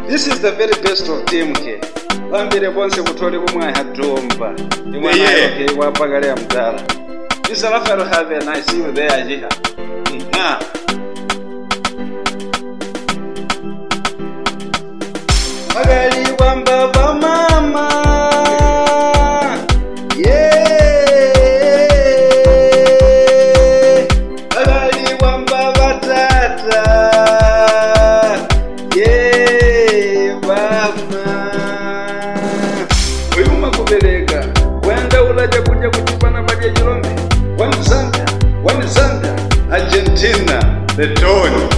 This is the very best of team ke. Bambire bonse kutole kumwa hadomba. Imwana yoke wapagale ya mdala. Mr. Raphael, have a nice see you there, Jiha. Magali wamba ba mama. Yeah. Magali wamba batata. Yeah, baba. Uyuma kubelega. Wenda ulaja kuja kuchupana maji ya Jilombe. One Zambia, Argentina, the Tony.